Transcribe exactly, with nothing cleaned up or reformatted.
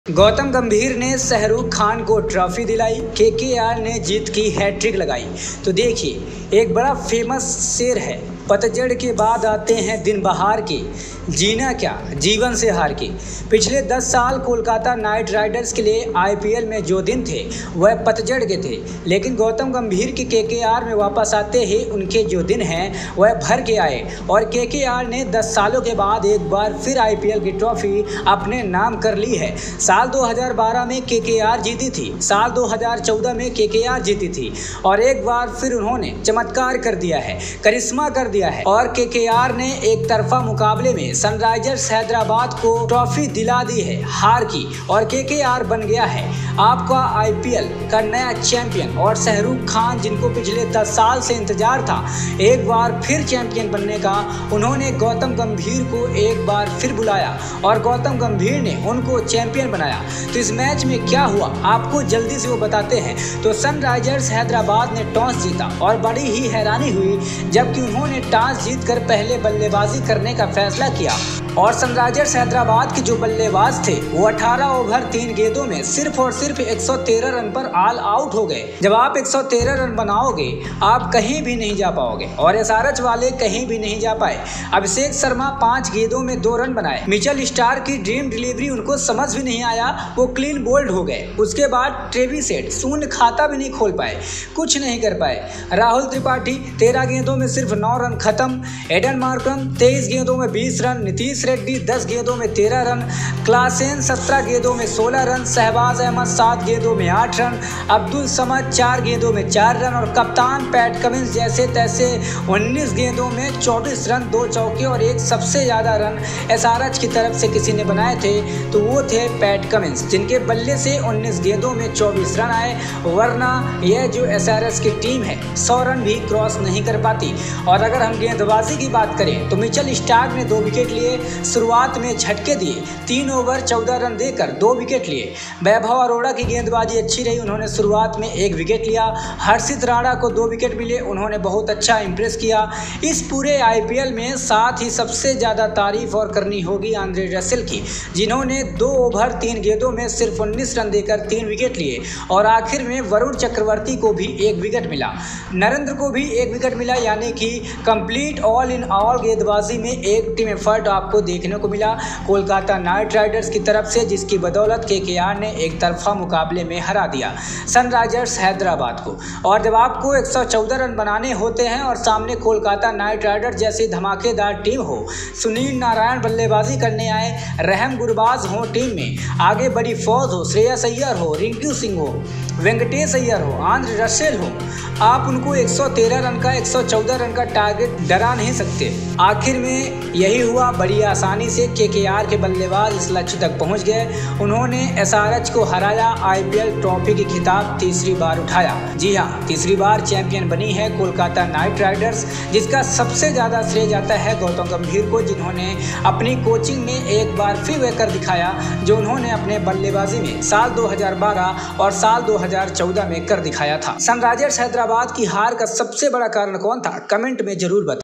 गौतम गंभीर ने शाहरुख खान को ट्रॉफी दिलाई, केकेआर ने जीत की हैट्रिक लगाई। तो देखिए, एक बड़ा फेमस शेर है, पतझड़ के बाद आते हैं दिन बहार के, जीना क्या जीवन से हार के। पिछले दस साल कोलकाता नाइट राइडर्स के लिए आईपीएल में जो दिन थे वह पतझड़ के थे, लेकिन गौतम गंभीर के केकेआर में वापस आते ही उनके जो दिन हैं वह भर के आए और केकेआर ने दस सालों के बाद एक बार फिर आईपीएल की ट्रॉफी अपने नाम कर ली है। साल दो हज़ार बारह में केकेआर जीती थी, साल दो हज़ार चौदह में केकेआर जीती थी और एक बार फिर उन्होंने चमत्कार कर दिया है, करिश्मा कर दिया है और केकेआर ने एक तरफा मुकाबले में सनराइजर्स हैदराबाद को ट्रॉफी दिला दी है हार की और केकेआर बन गया है आपका आईपीएल का नया चैंपियन। और शाहरुख खान, जिनको पिछले दस साल से इंतजार था एक बार फिर चैंपियन बनने का, उन्होंने गौतम गंभीर को एक बार फिर बुलाया और गौतम गंभीर ने उनको चैंपियन बनाया। तो इस मैच में क्या हुआ आपको जल्दी से वो बताते हैं। तो सनराइजर्स हैदराबाद ने टॉस जीता और बड़ी ही हैरानी हुई जबकि उन्होंने टॉस जीतकर पहले बल्लेबाजी करने का फैसला किया और सनराइजर्स हैदराबाद के जो बल्लेबाज थे वो अठारह ओवर तीन गेंदों में सिर्फ और सिर्फ एक सौ तेरह रन पर ऑल आउट हो गए। जब आप एक सौ तेरह रन बनाओगे आप कहीं भी नहीं जा पाओगे और एसआरएच वाले कहीं भी नहीं जा पाए। अभिषेक शर्मा पांच गेंदों में दो रन बनाए, मिचेल स्टार्क की ड्रीम डिलीवरी उनको समझ भी नहीं आया, वो क्लीन बोल्ड हो गए। उसके बाद ट्रेविस हेड शून्य खाता भी नहीं खोल पाए, कुछ नहीं कर पाए। राहुल त्रिपाठी तेरह गेंदों में सिर्फ नौ रन खत्म, एडन मार्करम तेईस गेंदों में बीस रन, नीतीश रेड्डी दस गेंदों में तेरह रन, क्लासेन सत्रह गेंदों में सोलह रन, शहबाज अहमद सात गेंदों में आठ रन, अब्दुल समद चार गेंदों में चार रन और कप्तान पैट कमिंस जैसे तैसे उन्नीस गेंदों में चौबीस रन, दो चौके और एक सबसे ज़्यादा रन एसआरएच की तरफ से किसी ने बनाए थे तो वो थे पैट कमिंस, जिनके बल्ले से उन्नीस गेंदों में चौबीस रन आए, वरना यह जो एसआरएच की टीम है सौ रन भी क्रॉस नहीं कर पाती। और अगर हम गेंदबाजी की बात करें तो मिचेल स्टार्क ने दो विकेट लिए, शुरुआत में झटके दिए, तीन ओवर चौदह रन देकर दो विकेट लिए। वैभव अरोड़ा की गेंदबाजी अच्छी रही, उन्होंने शुरुआत में एक विकेट लिया। हर्षित राणा को दो विकेट मिले, उन्होंने बहुत अच्छा इंप्रेस किया। इस पूरे आईपीएल में साथ ही सबसे ज़्यादा तारीफ और करनी होगी आंद्रे रसेल की, जिन्होंने दो ओवर तीन गेंदों में सिर्फ उन्नीस रन देकर तीन विकेट लिए और आखिर में वरुण चक्रवर्ती को भी एक विकेट मिला, नरेंद्र को भी एक विकेट मिला, यानी कि कंप्लीट ऑल इन ऑल गेंदबाजी में एक टीम एफर्ट आपको देखने को मिला कोलकाता नाइट राइडर्स की तरफ से, जिसकी बदौलत केकेआर ने एक तरफा मुकाबले में हरा दिया सनराइजर्स हैदराबाद को। और जब आपको एक सौ चौदह रन बनाने होते हैं और सामने कोलकाता नाइट राइडर्स जैसी धमाकेदार टीम हो, सुनील नारायण बल्लेबाजी करने आए, रहम गुरबाज हो टीम में, आगे बड़ी फौज हो, श्रेयस अय्यर हो, रिंकू सिंह हो, वेंकटेश अय्यर हो, आंद्रे रसेल हो, आप उनको एक सौ तेरह रन का एक सौ चौदह रन का टारगेट डरा नहीं सकते। आखिर में यही हुआ, बड़ी आसानी से केकेआर के बल्लेबाज इस लक्ष्य तक पहुंच गए। उन्होंने एसआरएच को हराया, आईपीएल ट्रॉफी की खिताब तीसरी बार उठाया। जी हाँ, तीसरी बार चैंपियन बनी है कोलकाता नाइट राइडर्स, जिसका सबसे ज़्यादा श्रेय जाता है गौतम गंभीर को, जिन्होंने अपनी कोचिंग में एक बार फिर वह कर दिखाया जो उन्होंने अपने बल्लेबाजी में साल दो हज़ार बारह और साल दो हज़ार चौदह में कर दिखाया था। सनराइजर्स हैदराबाद की हार का सबसे बड़ा कारण कौन था, कमेंट में जरूर बताएं।